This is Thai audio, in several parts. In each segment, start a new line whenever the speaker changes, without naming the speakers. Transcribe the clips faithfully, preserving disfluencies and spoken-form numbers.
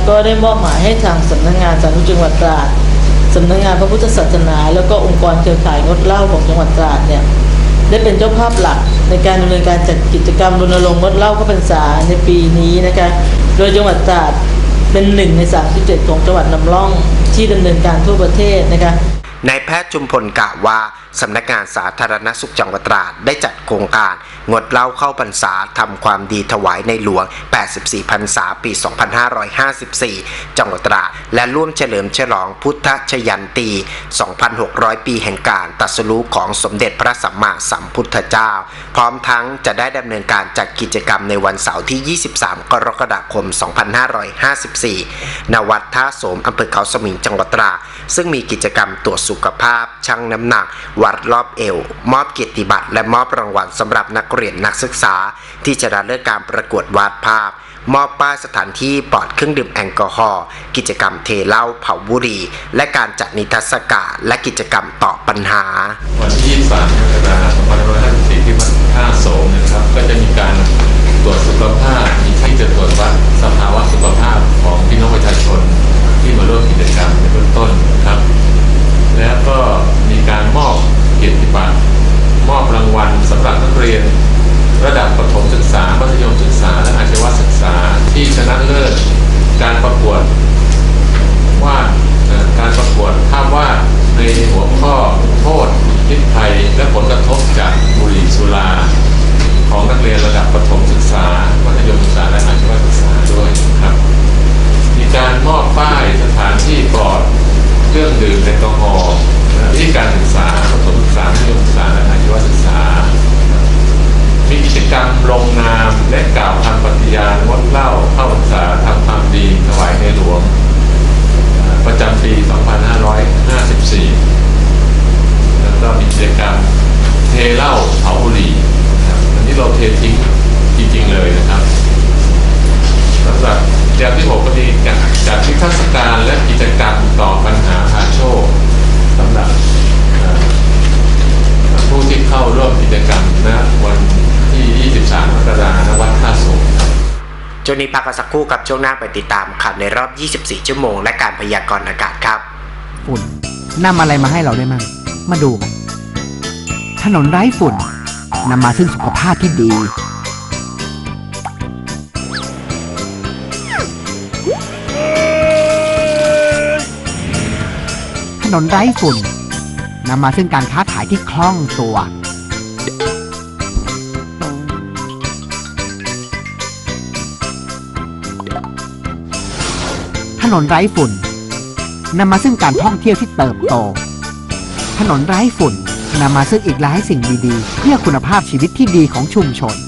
ก็ได้มอบหมายให้ทางสำนักงานสาธารณสุขจังหวัดตราดสำนักงานพระพุทธศาสนาแล้วก็องค์กรเครือข่ายงดเหล้าของจังหวัดตราดเนี่ยได้เป็นเจ้าภาพหลักในการดำเนินการจัดกิจกรรมรณรงค์งดเหล้าเข้าพรรษาในปีนี้นะคะโดยจังหวัดตราดเป็นหนึ่งในสามสิบเจ็ดของจังหวัดนำร่องที่ดำเนินการทั่วประเทศนะคะ
นายแพทย์จุมพลกล่าวว่าสำนักงานสาธารณสุขจังหวัดตราดได้จัดโครงการงดเหล้าเข้าพรรษาทำความดีถวายในหลวงแปดสิบสี่พรรษาปีสองพันห้าร้อยห้าสิบสี่จังหวัดตราดและร่วมเฉลิมฉลองพุทธชยันตี สองพันหกร้อย ปีแห่งการตรัสรู้ของสมเด็จพระสัมมาสัมพุทธเจ้าพร้อมทั้งจะได้ดำเนินการจัดกิจกรรมในวันเสาร์ที่ยี่สิบสามกรกฎาคมสองพันห้าร้อยห้าสิบสี่ณวัดท่าโสมอำเภอเขาสมิงจังหวัดตราดซึ่งมีกิจกรรมตรวจสุขภาพชั่งน้ำหนักวัดรอบเอวมอบเกียรติบัตรและมอบรางวัลสำหรับนักเรียนนักศึกษาที่ชนะเลิศการประกวดวาดภาพมอบป้ายสถานที่ปลอดเครื่องดื่มแอลกอฮอล์กิจกรรมเทเหล้าเผาบุหรี่และการจัดนิทรรศการและกิจกรรมตอบปัญหา
วันที่ยี่สิบสามกรกฎาคมสองพันห้าร้อยห้าสิบสี่ที่วัดท่าโสมนะครับก็จะมีการตรวจสุขภาพมีที่จะตรวจวัดสภาวะสุขภาพของพี่น้องประชาชนที่มาร่วมกิจกรรมในเบื้องต้นครับแล้วก็มีการมอบเกียรติบัตรมอบรางวัลสำหรับนักเรียนระดับประถมศึกษามัธยมศึกษาและอาชีวศึกษาที่ชนะเลิศการประกวดวาดการประกวดภาพวาดในหัวข้อโทษพิษภัยและผลกระทบจากบุหรี่สุราของนักเรียนระดับประถมศึกษามัธยมศึกษาและอาชีวศึกษาด้วยครับมีการมอบป้ายสถานที่ปลอดเครื่องดื่มแอลกอฮอล์วิธีการศึกษาประถมศึกษามัธยมศึกษาและอาชีวศึกษามีกิจกรรมลงนามและกล่าวคำปฏิญาณงดเหล้าเข้าพรรษาทำความดีถวายในหลวงประจำปีสองพันห้าร้อยห้าสิบสี่แล้วก็มีกิจกรรมเทเหล้าเผาบุหรี่อันนี้เราเททิ้งจริงๆเลยนะครับสำหรับอย่างที่หกก็มีการจัดนิทรรศการและกิจกรรมต่อปัญหาหาโชคสำหรับผู้ที่เข้าร่วมกิจกรรมณวันที่ยี่สิบสามกรกฎาคมณวัดท่าโสมครับ
ช่วงนี้พักกันสักครู่กับช่วงหน้าไปติดตามข่าวในรอบยี่สิบสี่ชั่วโมงและการพยากรณ์อากาศครับ
ฝุ่นนำอะไรมาให้เราได้มั่งมาดูกันถนนไร้ฝุ่นนำมาซึ่งสุขภาพที่ดีถนนไร้ฝุ่นนำมาซึ่งการค้าขายที่คล่องตัวถนนไร้ฝุ่นนำมาซึ่งการท่องเที่ยวที่เติบโตถนนไร้ฝุ่นนำมาซึ่งอีกหลายสิ่งดีๆเพื่อคุณภาพชีวิตที่ดีของชุมชน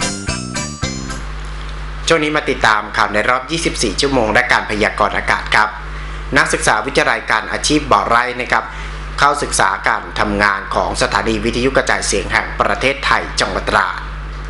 ช่วงนี้มาติดตามข่าวในรอบยี่สิบสี่ชั่วโมงและการพยากรณ์อากาศครับนักศึกษาวิทยาลัยการอาชีพบ่อไร่นะครับเข้าศึกษาการทำงานของสถานีวิทยุกระจายเสียงแห่งประเทศไทยจังหวัดตราด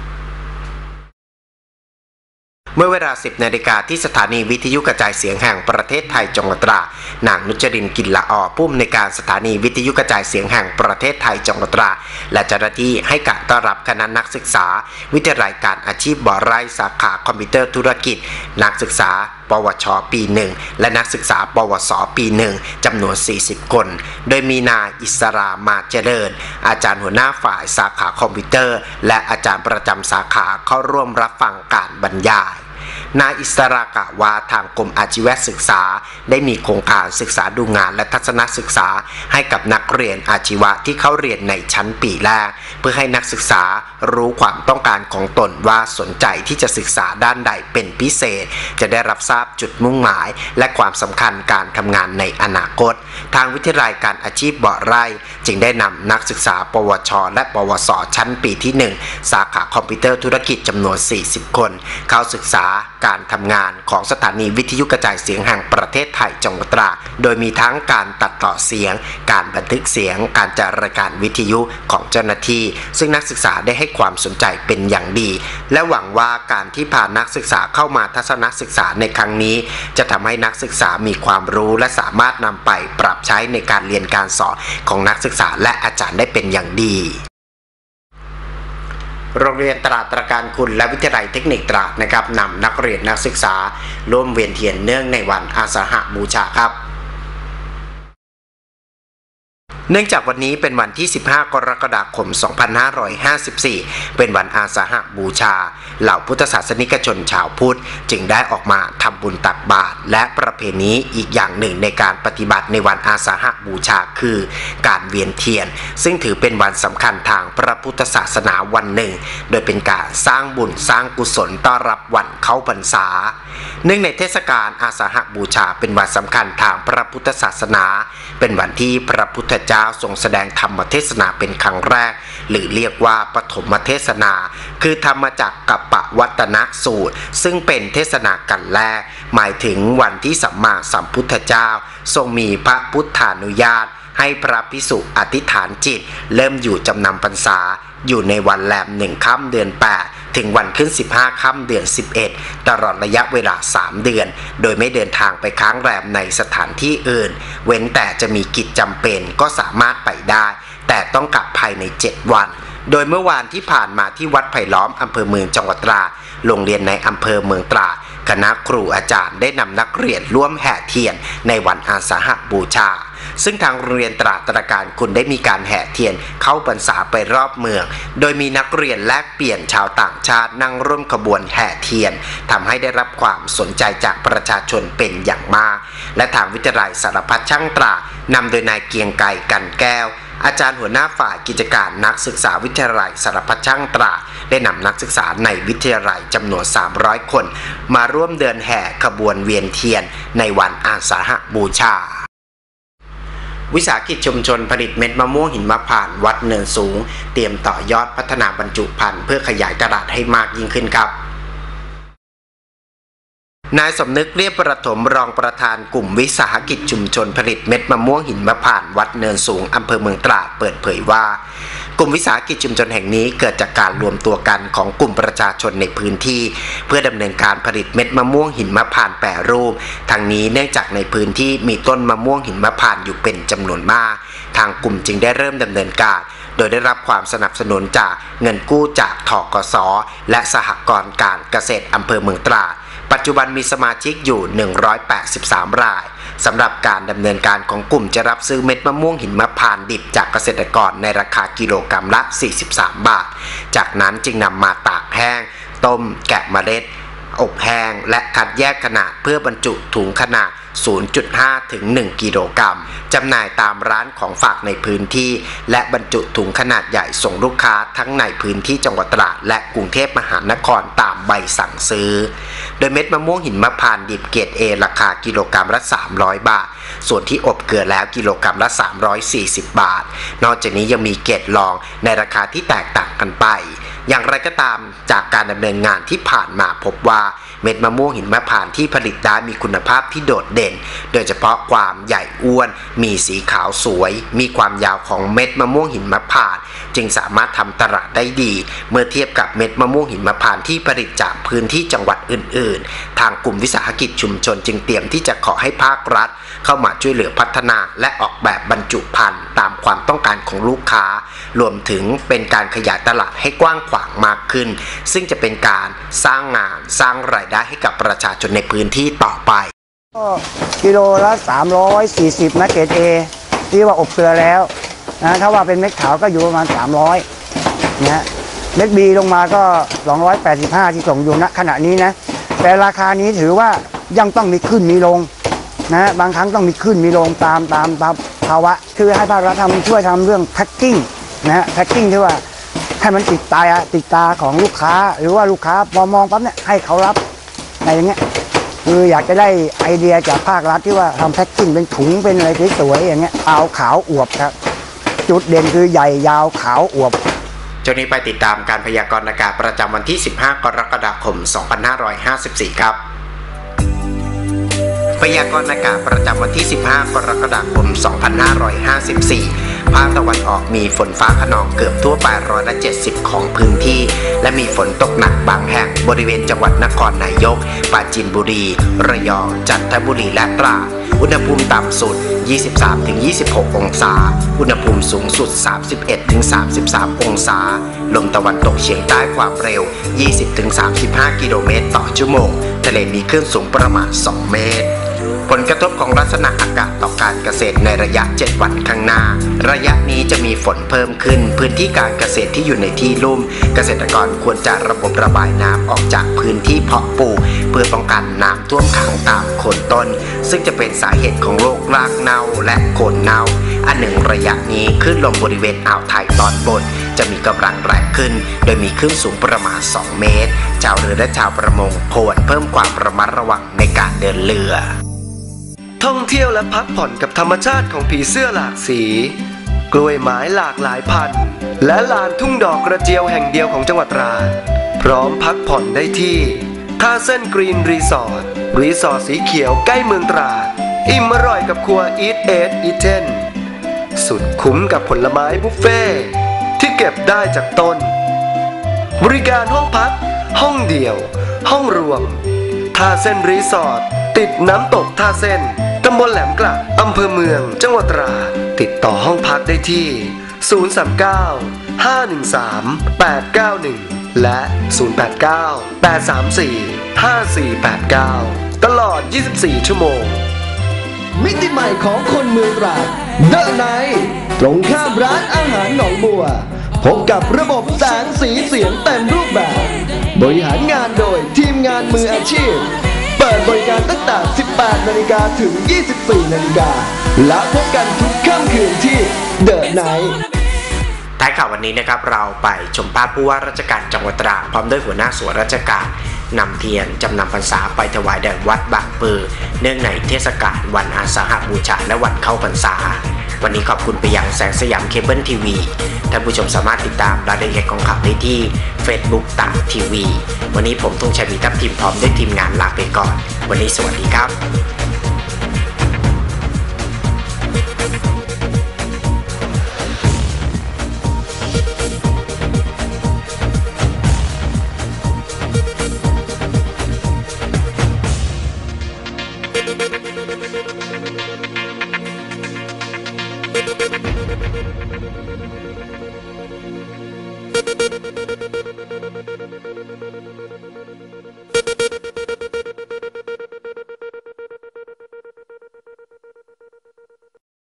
เมื่อเวลา สิบนาฬิกาที่สถานีวิทยุกระจายเสียงแห่งประเทศไทยจังหวัดตราดนางนุชรินทร์กินละออผู้อำนวยการสถานีวิทยุกระจายเสียงแห่งประเทศไทยจังหวัดตราดและเจ้าหน้าที่ให้การต้อนรับคณะนักศึกษาวิทยาลัยการอาชีพบ่อไร่สาขาคอมพิวเตอร์ธุรกิจนักศึกษาปวชปีหนึ่งและนักศึกษาปวสปีหนึ่งจำนวนสี่สิบคนโดยมีนายอิสรามาเจริญอาจารย์หัวหน้าฝ่ายสาขาคอมพิวเตอร์และอาจารย์ประจำสาขาเข้าร่วมรับฟังการบรรยายนายอิสรากะว่าทางกรมอาชีวศึกษาได้มีโครงการศึกษาดูงานและทัศนศึกษาให้กับนักเรียนอาชีวะที่เข้าเรียนในชั้นปีแรกเพื่อให้นักศึกษารู้ความต้องการของตนว่าสนใจที่จะศึกษาด้านใดเป็นพิเศษจะได้รับทราบจุดมุ่งหมายและความสำคัญการทำงานในอนาคตทางวิทยาลัยการอาชีพบ่อไร่จึงได้นำนักศึกษาปวชและปวสชั้นปีที่หนึ่งสาขาคอมพิวเตอร์ธุรกิจจำนวนสี่สิบคนเข้าศึกษาการทำงานของสถานีวิทยุกระจายเสียงแห่งประเทศไทยจังหวัดตราดโดยมีทั้งการตัดต่อเสียงการบันทึกเสียงการจัดรายการวิทยุของเจ้าหน้าที่ซึ่งนักศึกษาได้ให้ความสนใจเป็นอย่างดีและหวังว่าการที่พานักศึกษาเข้ามาทัศนศึกษาในครั้งนี้จะทำให้นักศึกษามีความรู้และสามารถนำไปปรับใช้ในการเรียนการสอนของนักศึกษาและอาจารย์ได้เป็นอย่างดีโรงเรียนตราดตระการคุณและวิทยาลัยเทคนิคตราดนะครับนำนักเรียนนักศึกษาร่วมเวียนเทียนเนื่องในวันอาสาฬหบูชาครับเนื่องจากวันนี้เป็นวันที่สิบห้ากรกฎาคมสองพันห้าร้อยห้าสิบสี่เป็นวันอาสาฬหบูชาเหล่าพุทธศาสนิกชนชาวพุทธจึงได้ออกมาทำบุญตักบาตรและประเพณีอีกอย่างหนึ่งในการปฏิบัติในวันอาสาฬหบูชาคือการเวียนเทียนซึ่งถือเป็นวันสำคัญทางพระพุทธศาสนาวันหนึ่งโดยเป็นการสร้างบุญสร้างกุศลต้อนรับวันเข้าพรรษาเนื่องในเทศกาลอาสาฬหบูชาเป็นวันสำคัญทางพระพุทธศาสนาเป็นวันที่พระพุทธเจ้าทรงแสดงธรรมเทศนาเป็นครั้งแรกหรือเรียกว่าปฐมเทศนาคือธรรมจักรกัปปวัตตนสูตรซึ่งเป็นเทศนากันแรกหมายถึงวันที่สัมมาสัมพุทธเจ้าทรงมีพระพุทธานุญาตให้พระภิกษุอธิษฐานจิตเริ่มอยู่จำนำพรรษาอยู่ในวันแรมหนึ่งค่ำเดือนแปดถึงวันขึ้นสิบห้าค่ำเดือนสิบเอ็ดตลอดระยะเวลาสามเดือนโดยไม่เดินทางไปค้างแรมในสถานที่อื่นเว้นแต่จะมีกิจจำเป็นก็สามารถไปได้แต่ต้องกลับภายในเจ็ดวันโดยเมื่อวานที่ผ่านมาที่วัดไผ่ล้อมอำเภอเมืองจังหวัดตราดโรงเรียนในอำเภอเมืองตราดคณะครูอาจารย์ได้นำนักเรียนร่วมแห่เทียนในวันอาสาฬหบูชาซึ่งทางโรงเรียนตราดตระการคุณได้มีการแห่เทียนเข้าพรรษาไปรอบเมืองโดยมีนักเรียนแลกเปลี่ยนชาวต่างชาตินั่งร่วมขบวนแห่เทียนทำให้ได้รับความสนใจจากประชาชนเป็นอย่างมากและทางวิทยาลัยสารพัดช่างตราดนำโดยนายเกียงไก่กันแก้วอาจารย์หัวหน้าฝ่ายกิจการนักศึกษาวิทยาลัยสารพัดช่างตราดได้นำนักศึกษาในวิทยาลัยจำนวนสามร้อยคนมาร่วมเดินแห่ขบวนเวียนเทียนในวันอาสาฬหบูชาวิสาหกิจชุมชนผลิตเม็ดมะม่วงหิมพานต์วัดเนินสูงเตรียมต่อยอดพัฒนาบรรจุภัณฑ์เพื่อขยายตลาดให้มากยิ่งขึ้นครับนายสมนึกเรียบประถมรองประธานกลุ่มวิสาหกิจชุมชนผลิตเม็ดมะม่วงหิมพานต์วัดเนินสูงอำเภอเมืองตราดเปิดเผยว่ากลุ่มวิสาหกิจชุมชนแห่งนี้เกิดจากการรวมตัวกันของกลุ่มประชาชนในพื้นที่เพื่อดำเนินการผลิตเม็ดมะม่วงหิมพานต์แปรรูปทั้งนี้เนื่องจากในพื้นที่มีต้นมะม่วงหิมพานต์อยู่เป็นจำนวนมากทางกลุ่มจึงได้เริ่มดำเนินการโดยได้รับความสนับสนุนจากเงินกู้จากธกส.และสหกรณ์การเกษตรอำเภอเมืองตราดปัจจุบันมีสมาชิกอยู่หนึ่งร้อยแปดสิบสามรายสำหรับการดำเนินการของกลุ่มจะรับซื้อเม็ดมะม่วงหิมพานต์ดิบจากเกษตรกรในราคากิโลกรัมละสี่สิบสามบาทจากนั้นจึงนำมาตากแห้งต้มแกะเมล็ดอบแห้งและคัดแยกขนาดเพื่อบรรจุถุงขนาด ศูนย์จุดห้า ถึง หนึ่ง กิโลกรัมจำหน่ายตามร้านของฝากในพื้นที่และบรรจุถุงขนาดใหญ่ส่งลูกค้าทั้งในพื้นที่จังหวัดตราดและกรุงเทพมหานครตามใบสั่งซื้อโดยเม็ดมะม่วงหิมพานต์ดิบเกรด A ราคากิโลกรัมละสามร้อยบาทส่วนที่อบเกลือแล้วกิโลกรัมละสามร้อยสี่สิบบาทนอกจากนี้ยังมีเกรดรองในราคาที่แตกต่างกันไปอย่างไรก็ตามจากการดำเนินงานที่ผ่านมาพบว่าเม็ดมะม่วงหิมพานต์ที่ผลิตได้มีคุณภาพที่โดดเด่นโดยเฉพาะความใหญ่อ้วนมีสีขาวสวยมีความยาวของเม็ดมะม่วงหิมพานต์จึงสามารถทำตลาดได้ดีเมื่อเทียบกับเม็ดมะม่วงหิมพานต์ที่ผลิตจากพื้นที่จังหวัดอื่นๆทางกลุ่มวิสาหกิจชุมชนจึงเตรียมที่จะขอให้ภาครัฐเข้ามาช่วยเหลือพัฒนาและออกแบบบรรจุภัณฑ์ตามความต้องการของลูกค้ารวมถึงเป็นการขยายตลาดให้กว้างขวางมากขึ้นซึ่งจะเป็นการสร้างงานสร้างรายได้ให้กับประชาชนในพื้นที่ต่อไป
ก็กิโลละสามร้อยสี่สิบนะเกรด A ที่ว่าอบเกลือแล้วนะถ้าว่าเป็นเม็ดขาวก็อยู่ประมาณสามร้อยนะเม็ด B ลงมาก็สองร้อยแปดสิบห้าที่ส่งอยู่ณขณะนี้นะแต่ราคานี้ถือว่ายังต้องมีขึ้นมีลงนะบางครั้งต้องมีขึ้นมีลงตามตามตามภาวะคือให้ภาครัฐทำช่วยทำเรื่องแพ็คกิ้งนะฮะแพ็คกิ้งที่ว่าให้มันติดตาติดตาของลูกค้าหรือว่าลูกค้าพอมองปั๊บเนี่ยให้เขารับอะไรอย่างเงี้ยคืออยากจะได้ไอเดียจากภาครัฐที่ว่าทำแพ็คกิ้งเป็นถุงเป็นอะไรสวยๆอย่างเงี้ยเอาขาวอวบครับจุดเด่นคือใหญ่ยาวขาวอวบ
ช่วงนี้ไปติดตามการพยากรณ์อากาศประจำวันที่สิบห้ากรกฎาคมสองพันห้าร้อยห้าสิบสี่ครับพยากรณ์อากาศประจำวันที่สิบห้ากรกฎาคมสองพันห้าร้อยห้าสิบสี่ภาคตะวันออกมีฝนฟ้าคะนองเกือบทั่วไปร้อยละเจ็ดสิบของพื้นที่และมีฝนตกหนักบางแห่งบริเวณจังหวัดนครนายกปราจีนบุรีระยองจันทบุรีและตราดอุณหภูมิต่ำสุด ยี่สิบสามถึงยี่สิบหก องศาอุณหภูมิสูงสุด สามสิบเอ็ดถึงถึงสามสิบสาม องศาลมตะวันตกเฉียงใต้ความเร็ว ยี่สิบถึงสามสิบห้า กิโลเมตรต่อชั่วโมงทะเลมีคลื่นสูงประมาณสองเมตรผลกระทบของลักษณะอากาศต่อการเกษตรในระยะเจ็ดวันข้างหน้าระยะนี้จะมีฝนเพิ่มขึ้นพื้นที่การเกษตรที่อยู่ในที่ลุ่มเกษตรกรควรจะระบบระบายน้ำออกจากพื้นที่เพาะปลูกเพื่อป้องกันน้ำท่วมขังตามโคนต้นซึ่งจะเป็นสาเหตุของโรครากเน่าและโคนเน่าอันหนึ่งระยะนี้คลื่นลมบริเวณอ่าวไทยตอนบนจะมีกำลังแรงขึ้นโดยมีคลื่นสูงประมาณสองเมตรชาวเรือและชาวประมงควรเพิ่มความระมัดระวังในการเดินเรือ
ท่องเที่ยวและพักผ่อนกับธรรมชาติของผีเสื้อหลากสีกล้วยไม้หลากหลายพันธุ์และลานทุ่งดอกกระเจียวแห่งเดียวของจังหวัดตราดพร้อมพักผ่อนได้ที่ท่าเส้นกรีนรีสอร์ทรีสอร์ทสีเขียวใกล้เมืองตราดอิ่มอร่อยกับครัวอีทเอทอีเทนสุดคุ้มกับผลไม้บุฟเฟ่ที่เก็บได้จากต้นบริการห้องพักห้องเดี่ยวห้องรวมท่าเส้นรีสอร์ทติดน้ำตกท่าเส้นตำบลแหลมกลัดอำเภอเมืองจังหวัดตราดติดต่อห้องพักได้ที่ศูนย์ สาม เก้า ห้า หนึ่ง สาม แปด เก้า หนึ่งและศูนย์ แปด เก้า แปด สาม สี่ ห้า สี่ แปด เก้าตลอดยี่สิบสี่ชั่วโมงมิติใหม่ของคนเมืองตราดเดอะไนท์ตรงข้ามร้านอาหารหนองบัวพบกับระบบแสงสีเสียงเต็มรูปแบบบริหารงานโดยทีมงานมืออาชีพเปิดบริการตั้งแต่ สิบแปด นาฬิกาถึง ยี่สิบสี่ นาฬิกาและพบกันทุกค่ำคืนที่เดอะไนท์
ท้ายข่าววันนี้นะครับเราไปชมภาพผู้ว่าราชการจังหวัดตราดพร้อมด้วยหัวหน้าส่วนราชการนำเทียนจำนำพรรษาไปถวายแด่วัดบางปือเนื่องในเทศกาลวันอาสาฬหบูชาและวันเข้าพรรษาวันนี้ขอบคุณไปยังแสงสยามเคเบิลทีวีท่านผู้ชมสามารถติดตามรายละเอียดของข่าวได้ที่ Facebook ตราดทีวีวันนี้ผมธงชัย มีทัพทีมพร้อมด้วยทีมงานลาไปก่อนวันนี้สวัสดีครับ